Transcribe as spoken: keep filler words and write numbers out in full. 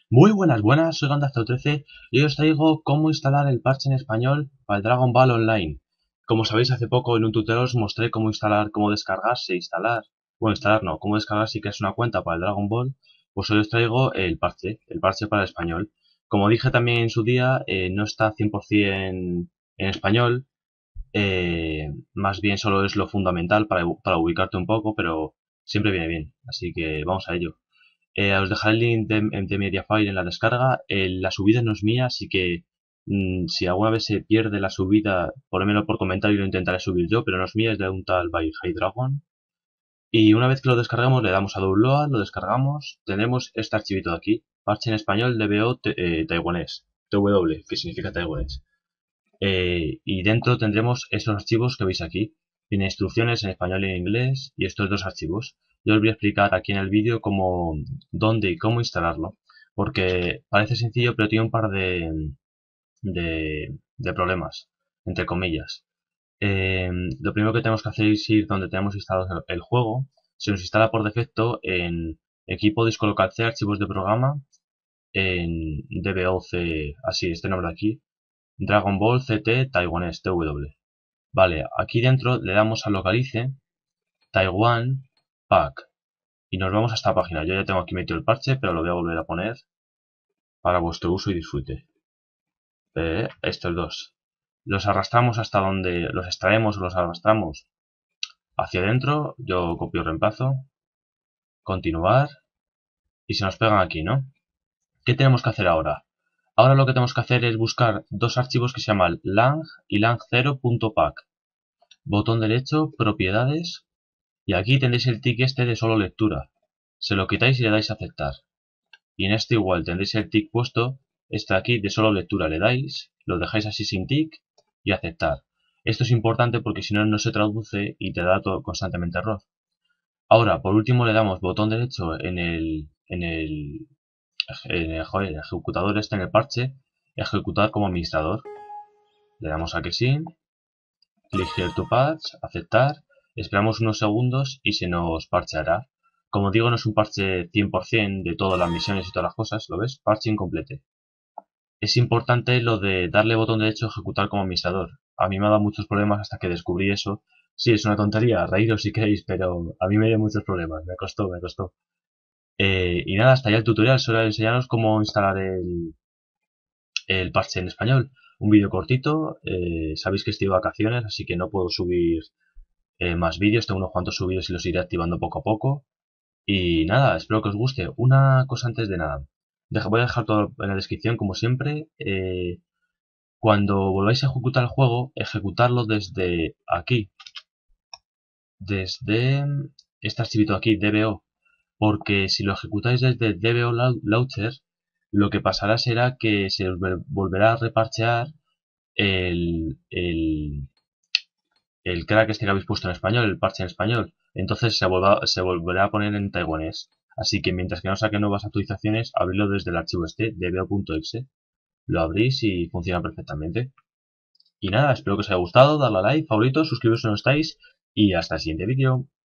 Muy buenas, buenas, soy Gandalf trece y hoy os traigo cómo instalar el parche en español para el Dragon Ball Online. Como sabéis, hace poco en un tutorial os mostré cómo instalar, cómo descargarse, instalar, bueno, instalar no, cómo descargar si queréis una cuenta para el Dragon Ball, pues hoy os traigo el parche, el parche para el español. Como dije también en su día, eh, no está cien por cien en español, eh, más bien solo es lo fundamental para, para ubicarte un poco, pero siempre viene bien, así que vamos a ello. Eh, os dejaré el link de, de Mediafire en la descarga. Eh, la subida no es mía, así que mm, si alguna vez se pierde la subida, ponedmelo por comentario y lo intentaré subir yo, pero no es mía, es de un tal by High Dragon. Y una vez que lo descargamos, le damos a download, lo descargamos, tenemos este archivito de aquí, parche en español D B O eh, taiwanés, T W, que significa taiwanés. Eh, y dentro tendremos estos archivos que veis aquí. Tiene instrucciones en español y en inglés y estos dos archivos. Yo os voy a explicar aquí en el vídeo cómo, dónde y cómo instalarlo, porque parece sencillo pero tiene un par de, de, de problemas, entre comillas. Eh, lo primero que tenemos que hacer es ir donde tenemos instalado el, el juego. Se nos instala por defecto en equipo disco local C, archivos de programa, en D B O C, así este nombre de aquí, Dragon Ball Z T taiwanés T W. Vale, aquí dentro le damos a localice Taiwan Pack y nos vamos a esta página. Yo ya tengo aquí metido el parche, pero lo voy a volver a poner para vuestro uso y disfrute. Eh, estos dos. Los arrastramos hasta donde los extraemos o los arrastramos hacia adentro. Yo copio reemplazo, continuar y se nos pegan aquí, ¿no? ¿Qué tenemos que hacer ahora? Ahora lo que tenemos que hacer es buscar dos archivos que se llaman lang y lang cero punto pack. Botón derecho, propiedades, y aquí tendréis el tick este de solo lectura. Se lo quitáis y le dais a aceptar. Y en este igual tendréis el tick puesto, este aquí de solo lectura, le dais, lo dejáis así sin tick y aceptar. Esto es importante porque si no, no se traduce y te da todo constantemente error. Ahora, por último, le damos botón derecho en el, en el, en el, joder, ejecutador este en el parche, ejecutar como administrador. Le damos a que sí, click here to patch, aceptar, esperamos unos segundos y se nos parcheará. Como digo, no es un parche cien por cien de todas las misiones y todas las cosas, ¿lo ves? Parche incomplete. Es importante lo de darle botón derecho a ejecutar como administrador. A mí me ha dado muchos problemas hasta que descubrí eso. Sí, es una tontería, reíros si queréis, pero a mí me dio muchos problemas, me costó, me costó. Eh, y nada, hasta ya el tutorial, solo enseñaros cómo instalar el, el parche en español. Un vídeo cortito, eh, sabéis que estoy de vacaciones, así que no puedo subir eh, más vídeos, tengo unos cuantos subidos y los iré activando poco a poco. Y nada, espero que os guste. Una cosa antes de nada, Deja- voy a dejar todo en la descripción como siempre. Eh, cuando volváis a ejecutar el juego, ejecutarlo desde aquí, desde este archivito aquí, D B O, porque si lo ejecutáis desde D B O Launcher, lo que pasará será que se os volverá a reparchear el, el, el crack este que habéis puesto en español, el parche en español. Entonces se, volva, se volverá a poner en taiwanés. Así que mientras que no saque nuevas actualizaciones, abrirlo desde el archivo este, dbo.exe. Lo abrís y funciona perfectamente. Y nada, espero que os haya gustado, darle a like, favorito, suscribiros si no estáis y hasta el siguiente vídeo.